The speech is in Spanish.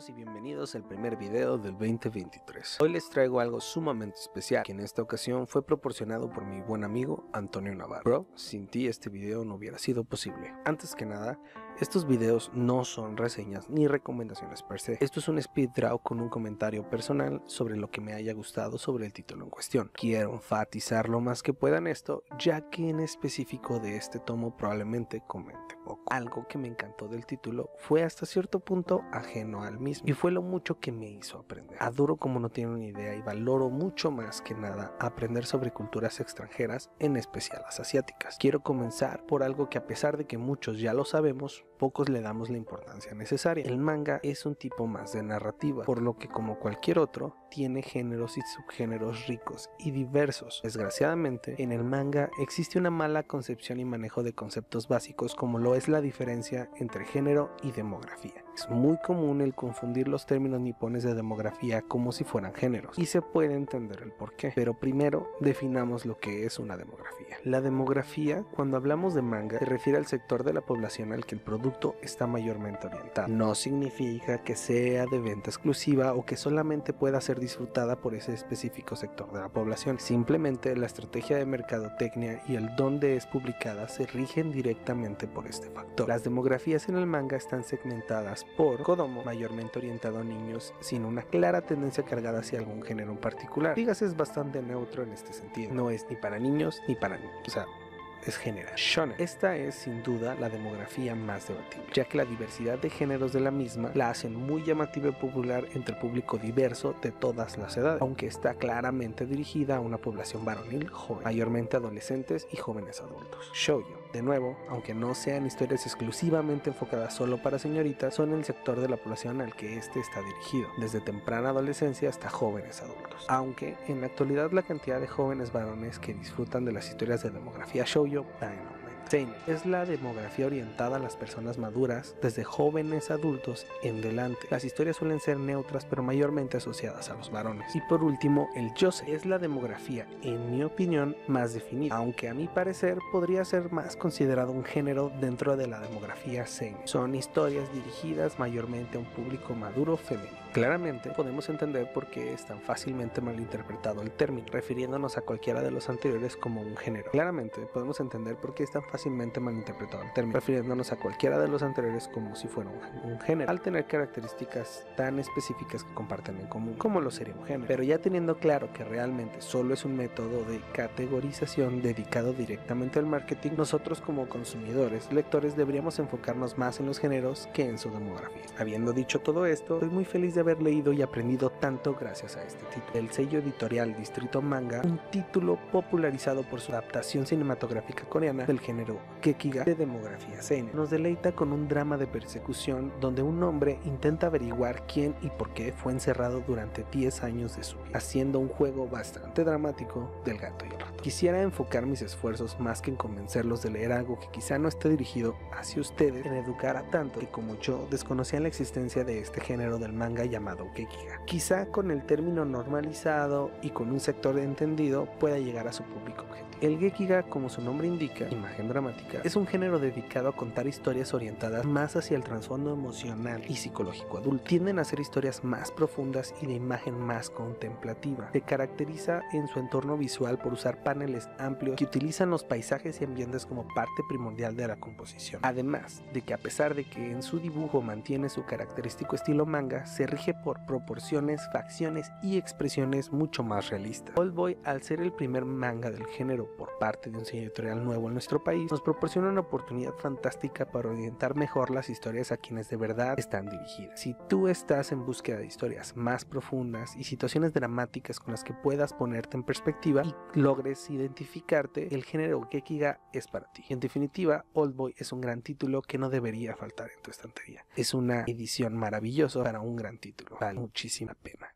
todos y bienvenidos al primer video del 2023. Hoy les traigo algo sumamente especial, que en esta ocasión fue proporcionado por mi buen amigo Antonio Navarro. Bro, sin ti este video no hubiera sido posible. Antes que nada, estos videos no son reseñas ni recomendaciones per se. Esto es un speed draw con un comentario personal sobre lo que me haya gustado sobre el título en cuestión. Quiero enfatizar lo más que pueda en esto, ya que en específico de este tomo probablemente comente poco. Algo que me encantó del título fue hasta cierto punto ajeno al mismo, y fue lo mucho que me hizo aprender. Adoro como no tienen ni idea y valoro mucho más que nada aprender sobre culturas extranjeras, en especial las asiáticas. Quiero comenzar por algo que, a pesar de que muchos ya lo sabemos, pocos le damos la importancia necesaria. El manga es un tipo más de narrativa, por lo que, como cualquier otro, tiene géneros y subgéneros ricos y diversos. Desgraciadamente, en el manga existe una mala concepción y manejo de conceptos básicos, como lo es la diferencia entre género y demografía. Es muy común el confundir los términos nipones de demografía como si fueran géneros, y se puede entender el porqué, pero primero definamos lo que es una demografía. La demografía, cuando hablamos de manga, se refiere al sector de la población al que el producto está mayormente orientado. No significa que sea de venta exclusiva o que solamente pueda ser disfrutada por ese específico sector de la población. Simplemente la estrategia de mercadotecnia y el dónde es publicada se rigen directamente por este factor. Las demografías en el manga están segmentadas por Kodomo, mayormente orientado a niños, sin una clara tendencia cargada hacia algún género en particular. Dígase, es bastante neutro en este sentido. No es ni para niños ni para niños. O sea, es general. Shonen. Esta es sin duda la demografía más debatible, ya que la diversidad de géneros de la misma la hacen muy llamativa y popular entre el público diverso de todas las edades, aunque está claramente dirigida a una población varonil joven, mayormente adolescentes y jóvenes adultos. Shoujo, de nuevo, aunque no sean historias exclusivamente enfocadas solo para señoritas, son el sector de la población al que este está dirigido, desde temprana adolescencia hasta jóvenes adultos, aunque en la actualidad la cantidad de jóvenes varones que disfrutan de las historias de demografía shoujo va en aumento. Seinen es la demografía orientada a las personas maduras, desde jóvenes adultos en delante. Las historias suelen ser neutras, pero mayormente asociadas a los varones. Y por último, el yosei es la demografía, en mi opinión, más definida, aunque a mi parecer podría ser más considerado un género dentro de la demografía seinen. Son historias dirigidas mayormente a un público maduro femenino. Claramente podemos entender por qué es tan fácilmente malinterpretado el término, refiriéndonos a cualquiera de los anteriores como un género. Claramente podemos entender por qué es tan fácilmente malinterpretado el término, refiriéndonos a cualquiera de los anteriores como si fuera un género, al tener características tan específicas que comparten en común, como lo sería un género. Pero ya teniendo claro que realmente solo es un método de categorización dedicado directamente al marketing, nosotros como consumidores, lectores, deberíamos enfocarnos más en los géneros que en su demografía. Habiendo dicho todo esto, estoy muy feliz de haber leído y aprendido tanto gracias a este título. El sello editorial Distrito Manga, un título popularizado por su adaptación cinematográfica coreana del género Gekiga de demografía seinen, nos deleita con un drama de persecución donde un hombre intenta averiguar quién y por qué fue encerrado durante 10 años de su vida, haciendo un juego bastante dramático del gato y el ratón. Quisiera enfocar mis esfuerzos más que en convencerlos de leer algo que quizá no esté dirigido hacia ustedes, en educar a tanto que como yo desconocían la existencia de este género del manga llamado Gekiga. Quizá con el término normalizado y con un sector entendido pueda llegar a su público objetivo. El Gekiga, como su nombre indica, imagen dramática, es un género dedicado a contar historias orientadas más hacia el trasfondo emocional y psicológico adulto. Tienden a ser historias más profundas y de imagen más contemplativa. Se caracteriza en su entorno visual por usar paneles amplios que utilizan los paisajes y ambientes como parte primordial de la composición. Además de que, a pesar de que en su dibujo mantiene su característico estilo manga, se rige por proporciones, facciones y expresiones mucho más realistas. Oldboy, al ser el primer manga del género por parte de un sello editorial nuevo en nuestro país, nos proporciona una oportunidad fantástica para orientar mejor las historias a quienes de verdad están dirigidas. Si tú estás en búsqueda de historias más profundas y situaciones dramáticas con las que puedas ponerte en perspectiva y logres identificarte, el género Gekiga es para ti. En definitiva, Oldboy es un gran título que no debería faltar en tu estantería. Es una edición maravillosa para un gran título. Vale muchísima pena.